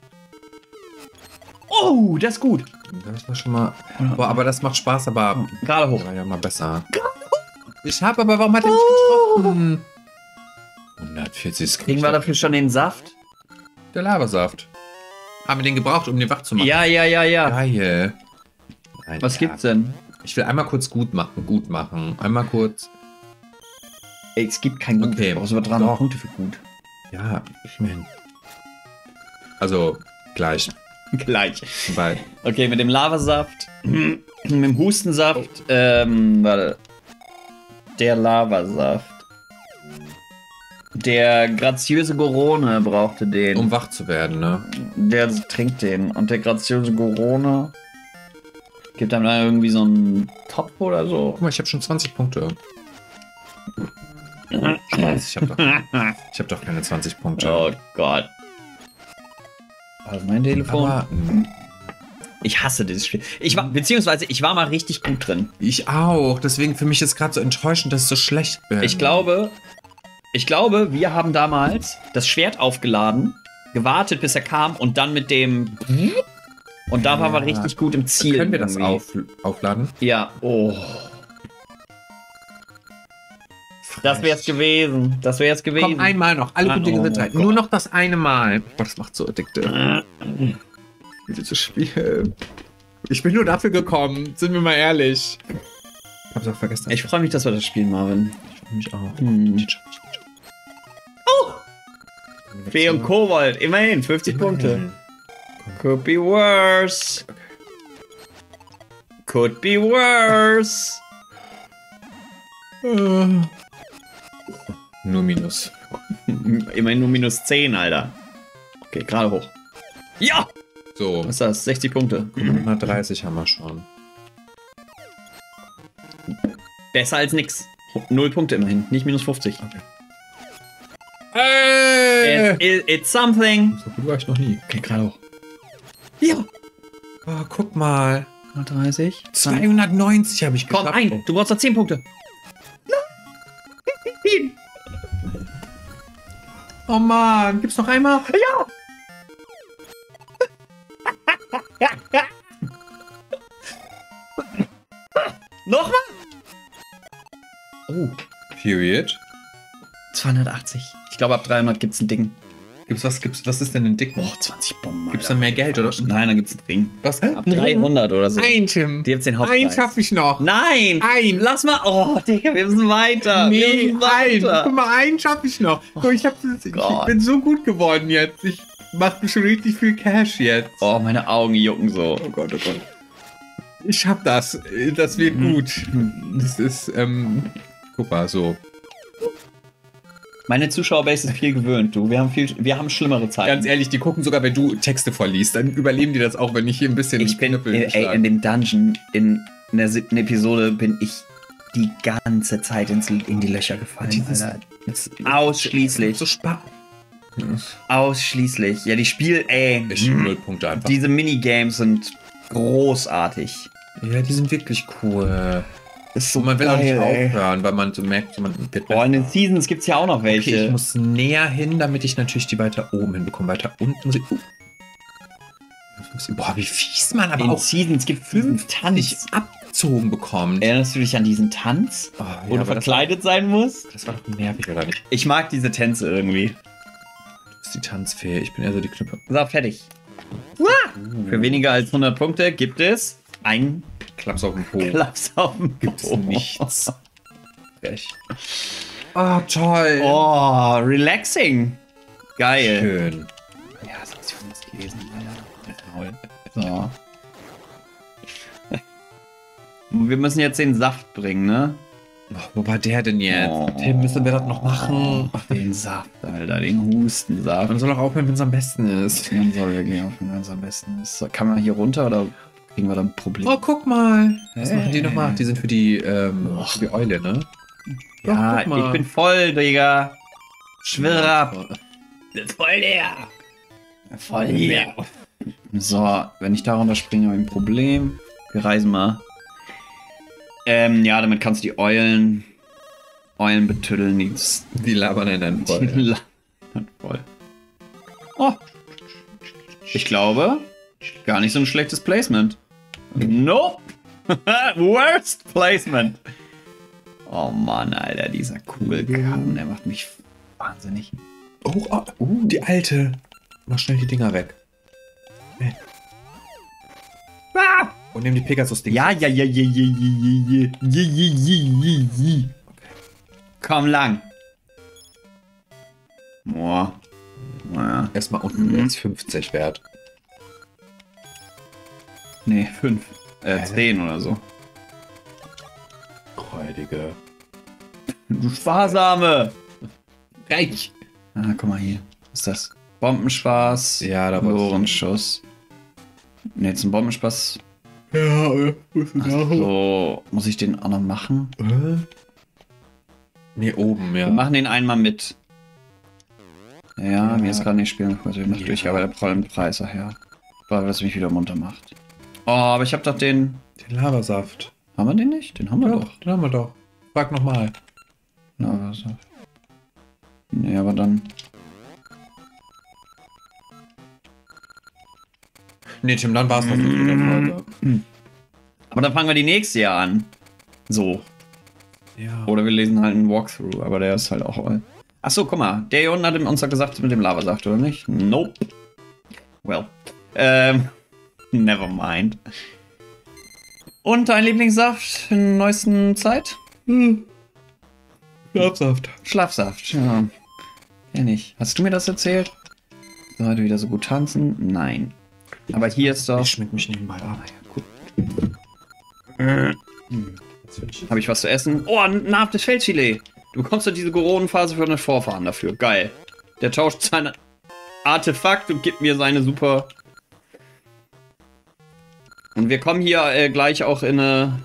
Oh, das ist gut. Das war schon mal... Boah, aber das macht Spaß, aber... Gerade hoch. War ja mal besser. Ich hab aber... Warum hat er nicht getroffen? 140 Kriegen wir dafür schon den Saft? Der Lavasaft. Haben wir den gebraucht, um den wach zu machen? Ja. Geil. Nein, Was gibt's denn? Ich will einmal kurz gut machen. Einmal kurz... Ey, es gibt kein Gut. Okay. Du brauchst aber 300 Doch. Punkte für Gut. Ja, ich meine... Also, gleich. Gleich. Weil... Okay, mit dem Lavasaft, mit dem Hustensaft, warte. Der Lavasaft. Der graziöse Gorone brauchte den. Um wach zu werden, ne? Der trinkt den. Und der graziöse Gorone gibt einem dann irgendwie so einen Topf oder so. Guck mal, ich habe schon 20 Punkte. Scheiße, ich hab doch keine 20 Punkte. Oh Gott. Was ist mein Telefon? Aber, ich hasse dieses Spiel. Ich war mal richtig gut drin. ich auch. Deswegen für mich ist gerade so enttäuschend, dass ich so schlecht bin. Ich glaube, wir haben damals das Schwert aufgeladen, gewartet, bis er kam und dann mit dem... Und da waren wir richtig gut im Ziel. Können wir das aufladen? Ja. Oh. Das wär's gewesen. Komm, einmal noch. Alle guten Dinge sind drei. Nur noch das eine Mal. Boah, das macht so addictive. Dieses Spiel. Ich bin nur dafür gekommen. Sind wir mal ehrlich. Ich hab's auch vergessen. Ich freue mich, dass wir das spielen, Marvin. Ich freue mich auch. Oh! Fee und Kobold. Immerhin. 50 Punkte. Could be worse. Could be worse. Nur Minus. Immerhin nur minus 10, Alter. Okay, gerade hoch. Ja! So, Was ist das? 60 Punkte. 130 haben wir schon. Besser als nix. 0 Punkte immerhin, nicht minus 50. Okay. Hey! It's something. So gut war ich noch nie. Okay, gerade auch. Ja. Oh, guck mal. 130. 290 habe ich Komm, geschafft. du brauchst noch 10 Punkte. Oh Mann, gibt's noch einmal? Ja! Nochmal? Oh. Period. 280. Ich glaube, ab 300 gibt's ein Ding. Was ist denn ein Dicken? Oh, 20 Bomben. Gibt's dann mehr Geld, oder? Nein, dann gibt's ein Ding. Was? Ab 300 oder so. Ein, Tim. Die gibt's den Hauptpreis. Ein schaffe ich noch. Nein! Ein. Lass mal. Oh, Digga, wir müssen weiter. Wir Nee, müssen ein. weiter. Guck mal, einen schaffe ich noch. Guck, ich Gott. bin so gut geworden jetzt. Ich mache schon richtig viel Cash jetzt. Oh, meine Augen jucken so. Oh Gott, oh Gott. Ich schaff das. Das wird gut. Das ist, guck mal, so. Meine Zuschauerbase ist viel gewöhnt, du. Wir haben schlimmere Zeiten. Ganz ehrlich, die gucken sogar, wenn du Texte vorliest. Dann überleben die das auch, wenn ich hier ein bisschen Ich bin, Knüppel ey, schlage. in dem Dungeon, in der 7. Episode, bin ich die ganze Zeit in die Löcher gefallen, Dieses- Alter. Ausschließlich. So Spaß. Ausschließlich. Ja, die Ich 0 Punkte einfach. diese Minigames sind großartig. Ja, die sind wirklich cool. Ist So, man will auch nicht ey. aufhören, weil man so merkt, so man wird Boah, in den Seasons gibt's ja auch noch welche. Okay, ich muss näher hin, damit ich natürlich die weiter oben hinbekomme. Weiter unten muss ich... Boah, wie fies man aber in auch Seasons gibt 5 Tanz. abgezogen bekommt. Erinnerst du dich an diesen Tanz, Oh, wo du aber verkleidet sein musst? das war doch nervig, oder nicht? Ich mag diese Tänze irgendwie. Du bist die Tanzfee, ich bin eher so die Knüppe. So, fertig. Für weniger als 100 Punkte gibt es ein Klaps auf den Po. Klaps auf den Gibt's Po. nichts. Frech. Oh, toll. Oh, relaxing. Geil. Schön. Ja, das hast du von uns gelesen. So. Wir müssen jetzt den Saft bringen, ne? Oh, wo war der denn jetzt? Oh. Tim, müssen wir das noch machen? Den Saft, Alter, den Hustensaft. Man soll auch aufhören, wenn es am besten ist. Man soll wirklich aufhören, wenn es am besten ist. Kann man hier runter oder kriegen wir dann ein Problem? Oh, guck mal. Was Hey. machen die nochmal? Die sind für die Eule, ne? Ja, Doch, guck mal. ich bin voll, Digga. Schwirr ab. Voll leer. Voll leer. So, wenn ich darunter springe, habe ich ein Problem. Wir reisen mal. Ja, damit kannst du die Eulen betüddeln. Die labern in deinen Die voll. Oh. Ich glaube, gar nicht so ein schlechtes Placement. Nope. Worst Placement. Oh Mann, Alter, dieser Kugelkamm, der macht mich wahnsinnig. Oh, die alte. Mach schnell die Dinger weg. Ah! Und nimm die Pegasus-Dinger. Ja. Komm lang. Boah. Ja. Erstmal unten jetzt 50 wert. Nee, 5. 10 oder so. Räudige. Du Sparsame. Reich. Ah, guck mal hier. Was ist das? Bombenspaß. Ja, da wolltest du- Lorentschuss. Ne, jetzt ein Bombenspaß. Ja, So, muss ich den auch noch machen? Nee, oben, ja. Wir machen den einmal mit. Ja, Ja. mir ist gerade nicht spielen. Ich noch Ja. durch, aber der prallen Preis, ach ja. Weil das mich wieder munter macht. Oh, aber ich hab doch den. Den Lavasaft. Haben wir den nicht? Den haben wir doch. Den haben wir doch. Frag nochmal. Lavasaft. Nee, aber dann. Nee, Tim, dann war es noch nicht mit der Folge. Aber dann fangen wir die nächste Jahr an. So. Ja. Oder wir lesen halt einen Walkthrough, aber der ist halt auch. Achso, guck mal. Der hier unten hat uns doch gesagt mit dem Lavasaft, oder nicht? Nope. Well. Never mind. Und dein Lieblingssaft in der neuesten Zeit? Schlafsaft. Schlafsaft. Ja. Kenn ich. Hast du mir das erzählt? Du heute wieder so gut tanzen? Nein. Aber hier ist doch. Ich schmink mich nebenbei ab. Habe ich was zu essen? Oh, ein nahrhaftes Feldfilet. Du bekommst ja diese Goronenphase für deine Vorfahren dafür. Geil. Der tauscht sein Artefakt und gibt mir seine super Und wir kommen hier gleich auch in eine...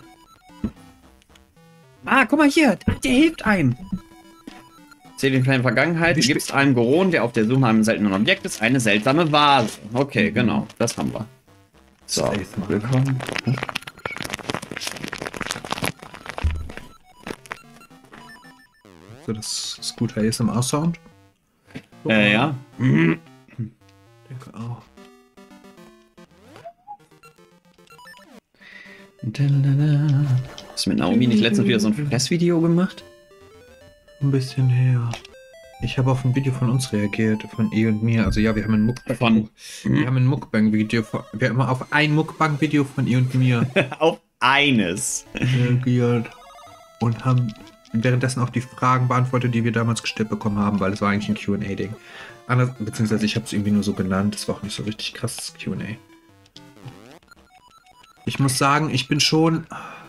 Ah, guck mal hier, der hilft einem. Zählt in der Vergangenheit, du gibst einem Goron, der auf der Suche nach einem seltenen Objekt ist, eine seltsame Vase. Okay, genau, das haben wir. So, willkommen. So, das ist guter ASMR-Sound. Ja. Denke auch. Hast du mit Naomi nicht letztens wieder so ein Fressvideo gemacht? Ein bisschen her. Ich habe auf ein Video von uns reagiert, von und mir. Also ja, wir haben ein Mukbang. Wir haben ein Mukbang-Video. Wir haben auf ein Mukbang-Video von und mir Auf eines. reagiert. Und haben währenddessen auch die Fragen beantwortet, die wir damals gestellt bekommen haben, weil es war eigentlich ein Q&A-Ding. Beziehungsweise ich habe es irgendwie nur so genannt. Das war auch nicht so richtig krasses Q&A. Ich muss sagen, ich bin schon...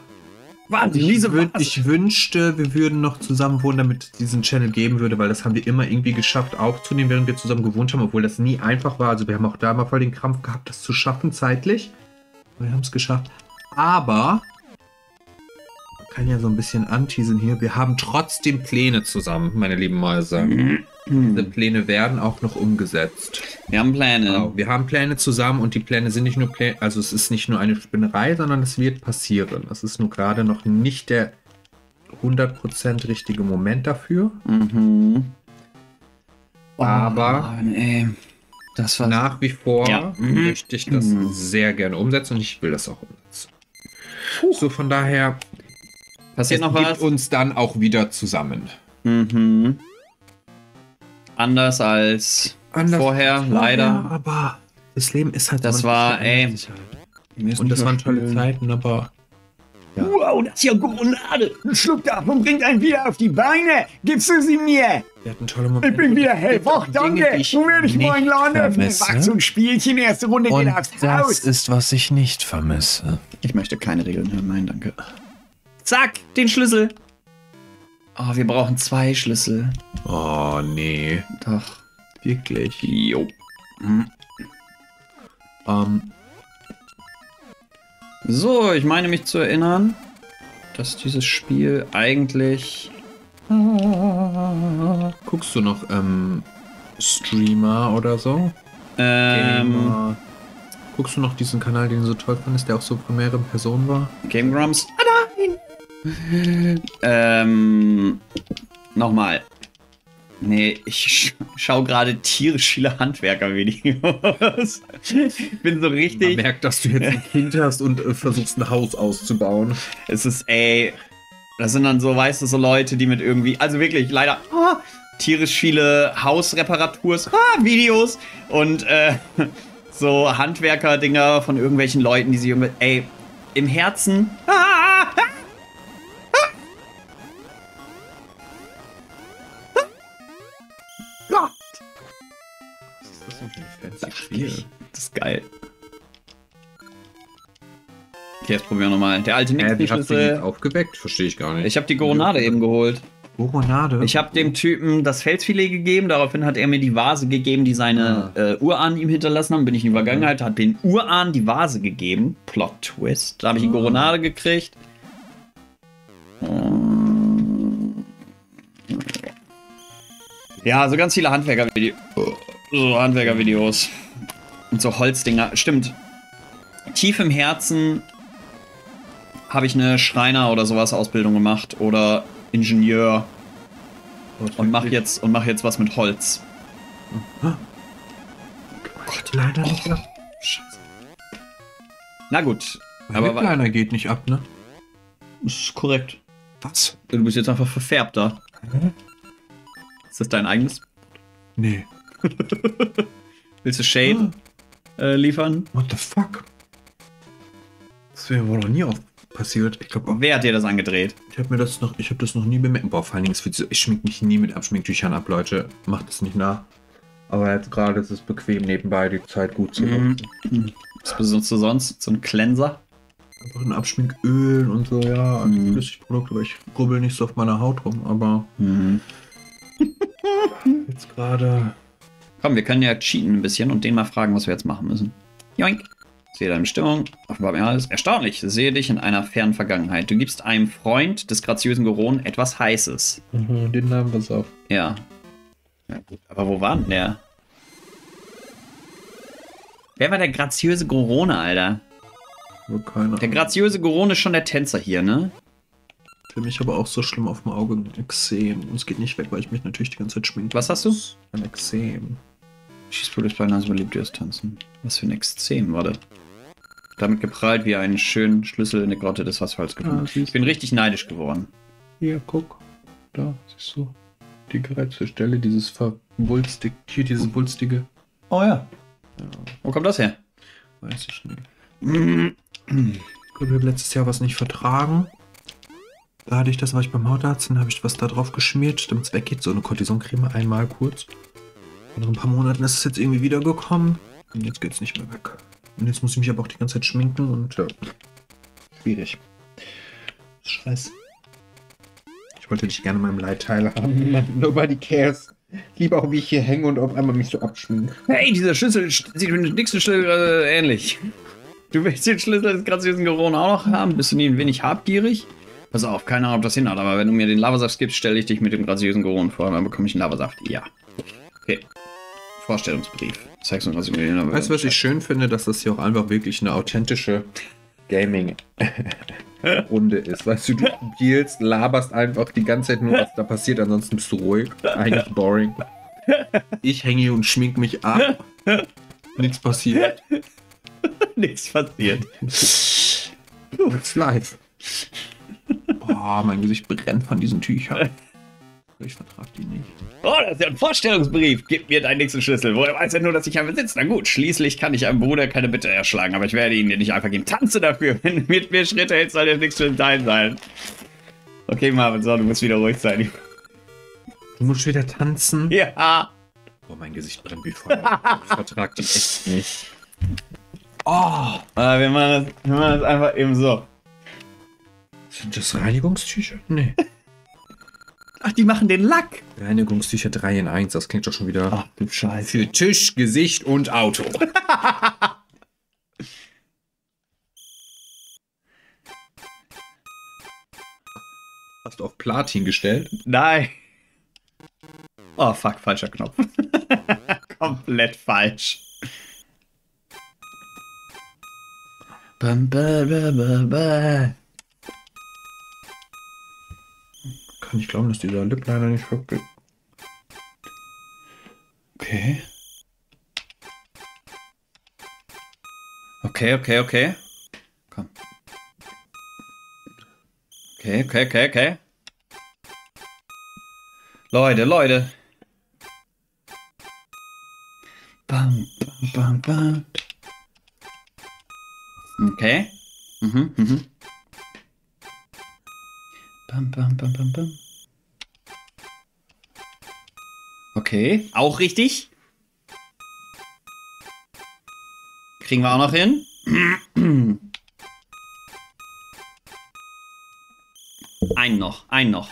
Ich wünschte, wir würden noch zusammen wohnen, damit es diesen Channel geben würde, weil das haben wir immer irgendwie geschafft aufzunehmen, während wir zusammen gewohnt haben, obwohl das nie einfach war. Also wir haben auch da mal voll den Krampf gehabt, das zu schaffen zeitlich. Wir haben es geschafft. Aber, man kann ja so ein bisschen anteasen hier, wir haben trotzdem Pläne zusammen, meine lieben Mäuse. Diese Pläne werden auch noch umgesetzt. Wir haben Pläne. Genau, wir haben Pläne zusammen und die Pläne sind nicht nur Pläne, also es ist nicht nur eine Spinnerei, sondern es wird passieren. Es ist nur gerade noch nicht der 100% richtige Moment dafür. Aber das war nach wie vor Ja. möchte ich das sehr gerne umsetzen und ich will das auch umsetzen. So, von daher passiert noch gibt was. uns dann auch wieder zusammen. Anders als vorher, leider. Aber das Leben ist halt... Das so, war, und das waren tolle Zeiten, aber... Ja. Wow, das ist ja Granate. Ein Schluck davon bringt einen wieder auf die Beine. Gibst du sie mir? Wir hatten tolle Momente. Ich bin wieder hellwach, danke. Dinge, die ich Nun werde ich nicht meinen Laden öffnen. vermisse. Mach so ein Spielchen, erste Runde geht aufs Haus. ist, was ich nicht vermisse. Ich möchte keine Regeln hören, nein, danke. Zack, den Schlüssel. Oh, wir brauchen 2 Schlüssel. Oh, nee. Doch. Wirklich. Jo. So, ich meine mich zu erinnern, dass dieses Spiel eigentlich... Guckst du noch Streamer oder so? Gamer? Guckst du noch diesen Kanal, den du so toll fandest, der auch so von mehreren Personen war? Game Grumps. Nochmal. Nee, ich schaue gerade tierisch viele Handwerker-Videos. Ich bin so Man richtig... merkt, dass du jetzt ein Kind hast und versuchst, ein Haus auszubauen. Es ist, das sind dann so, weißt du, so Leute, die mit irgendwie... Also wirklich, leider tierisch viele Hausreparaturs-Videos und so Handwerker-Dinger von irgendwelchen Leuten, die sich irgendwie... im Herzen... Gott. Was ist das denn für ein fancy Spiel? Das ist geil. Okay, jetzt probieren wir nochmal. Der alte Wie hast du die jetzt Nixon-Schlüssel. aufgeweckt? Verstehe ich gar nicht. Ich habe die Goronade eben geholt. Goronade? Ich habe dem Typen das Felsfilet gegeben, daraufhin hat er mir die Vase gegeben, die seine Urahnen ihm hinterlassen haben. Bin ich in die Vergangenheit, hat den Urahnen die Vase gegeben. Plot-Twist. Da habe ich die Goronade gekriegt. Ja, so ganz viele Handwerkervideos. So Handwerkervideos. Und so Holzdinger. Stimmt. Tief im Herzen habe ich eine Schreiner- oder sowas Ausbildung gemacht. Oder Ingenieur. Und mach jetzt was mit Holz. Gott, leider nicht ab. Scheiße. Na gut. Aber Aber kleiner geht nicht ab, ne? ist korrekt. Was? Du bist jetzt einfach verfärbter. Ist das dein eigenes? Nee. Willst du Shade liefern? What the fuck? Das wäre wohl noch nie passiert. Ich glaube, Wer hat dir das angedreht? ich habe das noch nie bemerkt. Boah, vor allen Dingen, ich schmink mich nie mit Abschminktüchern ab, Leute. Macht das nicht nach. Aber jetzt gerade ist es bequem, nebenbei die Zeit gut zu nutzen. Was benutzt du sonst? So ein Cleanser? Einfach ein Abschminköl und so, ja, Flüssigprodukte, aber ich rubbel nicht so auf meiner Haut rum, aber jetzt gerade... Komm, wir können ja cheaten ein bisschen und den mal fragen, was wir jetzt machen müssen. Joink. Sehe deine Bestimmung. Offenbar mir alles. Erstaunlich. Sehe dich in einer fernen Vergangenheit. Du gibst einem Freund des graziösen Goron etwas Heißes. Den Namen, pass auf. Ja. Ja gut, aber wo war denn der? Wer war der graziöse Gorone, Alter? Keine Der graziöse Gorone ist schon der Tänzer hier, ne? Für mich aber auch so schlimm auf dem Auge ein Exem. Und es geht nicht weg, weil ich mich natürlich die ganze Zeit schminke. Was hast du? Ein Exem. Schießpult ist beinahe so beliebt, das Tanzen. Was für ein Extrem, warte. Damit geprallt wie einen schönen Schlüssel in der Grotte des Asphalts gefunden. Ich bin richtig neidisch geworden. Hier, guck. Da, siehst du. Die gereizte Stelle, dieses verwulstige. Hier, dieses wulstige. Oh ja. Wo kommt das her? Weiß ich nicht. Ich habe letztes Jahr was nicht vertragen. Da hatte ich das, war ich beim Hautarzt, dann habe ich was da drauf geschmiert, damit es weggeht. So eine Cortisoncreme einmal kurz. Und nach ein paar Monaten ist es jetzt irgendwie wiedergekommen. Und jetzt geht es nicht mehr weg. Und jetzt muss ich mich aber auch die ganze Zeit schminken und ja. Schwierig. Scheiße. Ich wollte dich gerne in meinem Leid teilhaben. Nobody cares. Ich liebe auch, wie ich hier hänge und auf einmal mich so abschminke. Hey, dieser Schlüssel sieht dem nächsten Schlüssel ähnlich. Du willst den Schlüssel des graziösen Goron auch noch haben? Bist du nie ein wenig habgierig? Pass auf, keine Ahnung, ob das hinhaut, aber wenn du mir den Lavasaft gibst, stelle ich dich mit dem graziösen Goron vor, dann bekomme ich einen Lavasaft. Ja. Okay. Vorstellungsbrief. 36 Millionen. Weißt du, was ich schön finde, dass das hier auch einfach wirklich eine authentische Gaming-Runde ist. Weißt du, du spielst, laberst einfach die ganze Zeit nur, was da passiert, ansonsten bist du ruhig. Eigentlich boring. Ich hänge hier und schmink mich ab. Nichts passiert. Nichts passiert. It's live. Boah, mein Gesicht brennt von diesen Tüchern. Ich vertrag die nicht. Oh, das ist ja ein Vorstellungsbrief. Gib mir deinen nächsten Schlüssel. Woher weiß er nur, dass ich einen besitze? Na gut, schließlich kann ich einem Bruder keine Bitte erschlagen, aber ich werde ihn dir nicht einfach geben. Tanze dafür. Wenn du mit mir Schritte hältst, soll der nächste Schritt dein sein. Okay, Marvin, so, du musst wieder ruhig sein. Du musst wieder tanzen? Ja. Oh, mein Gesicht brennt wie Feuer. Ich vertrag die echt nicht. Oh. Wir machen das einfach eben so. Sind das Reinigungstücher? Nee. Ach, die machen den Lack. Reinigungstücher 3 in 1, das klingt doch schon wieder. Ach, du Scheiße. Für Tisch, Gesicht und Auto. Hast du auf Platin gestellt? Nein. Oh, fuck, falscher Knopf. Komplett falsch. Bam, ba, ba, ba, ba. Kann ich glauben, dass dieser Lip-Liner nicht verpickt. Okay. Okay. Komm. Okay. Leute. Bam. Okay. Bam. Okay, auch richtig. Kriegen wir auch noch hin. Einen noch.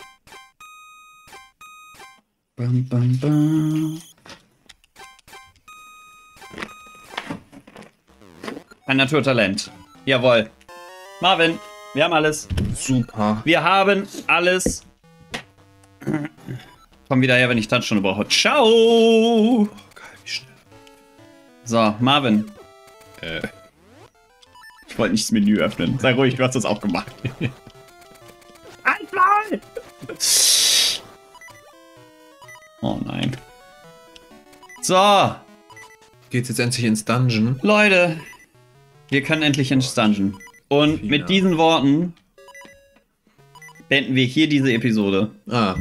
Bam. Ein Naturtalent. Jawohl. Marvin, wir haben alles. Super. Wir haben alles. Komm wieder her, wenn ich Tanzstunde brauche. Ciao! Oh, geil, wie schnell. So, Marvin. Ich wollte nicht das Menü öffnen. Sei ruhig, du hast das auch gemacht. Einmal! Oh nein. So, Geht's jetzt endlich ins Dungeon? Leute. Wir können endlich ins Dungeon. Und Fina. mit diesen Worten beenden wir hier diese Episode. Ah.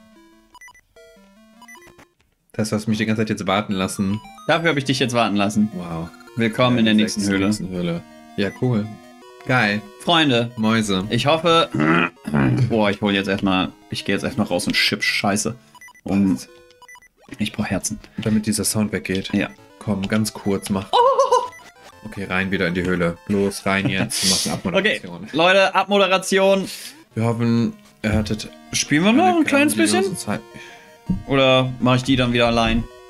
Das hast du mich die ganze Zeit jetzt warten lassen. Dafür habe ich dich jetzt warten lassen. Wow. Willkommen in der nächsten Höhle. Ja, cool. Geil. Freunde, Mäuse. ich hoffe... Boah, ich gehe jetzt erstmal raus und chip Scheiße. Ich brauche Herzen. Damit dieser Sound weggeht. Ja. Komm, ganz kurz, mach. Okay, rein wieder in die Höhle. Bloß rein jetzt. Wir machen Okay, Abmoderation. Leute, Abmoderation. Wir hoffen, ihr hattet Spielen wir noch ein kleines grandiose bisschen? Zeit. Oder mache ich die dann wieder allein?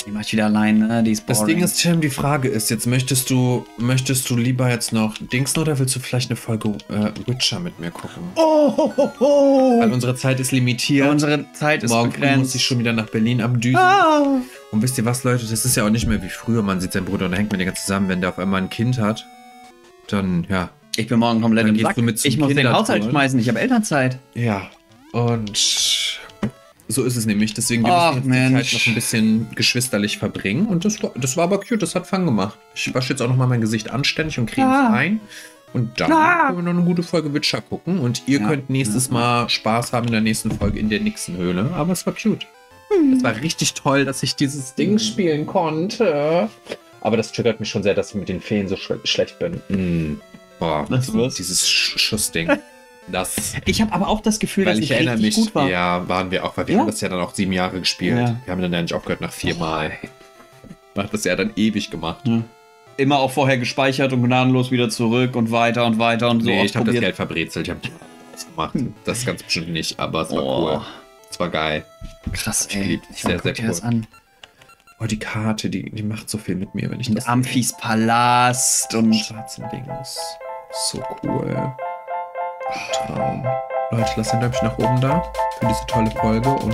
Die mach ich wieder allein, ne? Die ist Das boring. Ding ist, Tim, die Frage ist, jetzt möchtest du lieber jetzt noch Dings oder willst du vielleicht eine Folge Witcher mit mir gucken? Weil unsere Zeit ist limitiert. Unsere Zeit ist Morgen früh begrenzt. muss ich schon wieder nach Berlin abdüsen. Und wisst ihr was, Leute, das ist ja auch nicht mehr wie früher. Man sieht seinen Bruder und dann hängt man den ganzen zusammen. Wenn der auf einmal ein Kind hat, dann, ja. Ich bin morgen komplett Dann im gehst Sack. du mit zum Ich muss den Kinderturnen. Haushalt schmeißen, ich habe Elternzeit. Ja. Und so ist es nämlich. Deswegen wir Ach, müssen jetzt die Mensch. Zeit noch ein bisschen geschwisterlich verbringen. Und das war aber cute, das hat Fun gemacht. Ich wasche jetzt auch noch mal mein Gesicht anständig und creme es ein. Und dann können wir noch eine gute Folge Witcher gucken. Und ihr Ja. könnt nächstes Mal Spaß haben in der nächsten Folge in der Nixenhöhle. Aber es war cute. Es war richtig toll, dass ich dieses Ding spielen konnte. Aber das triggert mich schon sehr, dass ich mit den Feen so schlecht bin. Boah, Was, was? dieses Schussding. Das. Ich habe aber auch das Gefühl, dass Weil ich ich erinnere richtig mich, gut war. ja, waren wir auch, weil wir Ja? haben das ja dann auch 7 Jahre gespielt. Ja. Wir haben dann ja nicht aufgehört nach 4 Mal. Man hat das ja dann ewig gemacht. Ja. Immer auch vorher gespeichert und gnadenlos wieder zurück und weiter und weiter und so. Nee, ich habe das ausprobiert. Geld verbrezelt. Ich habe das gemacht. Das ganz bestimmt nicht, aber es war Oh. cool. Es war geil. Krass, Ich ey. lieb- Ich sehr, guck dir sehr das cool. an. Oh, die Karte, die macht so viel mit mir, wenn ich Und das Amphis Palast und schwarzen Dings. So cool. Traum. Leute, lasst ein Däumchen nach oben da für diese tolle Folge und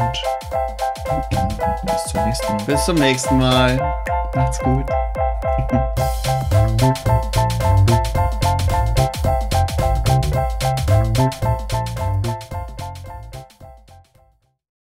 bis zum nächsten Mal. bis zum nächsten Mal. Macht's gut.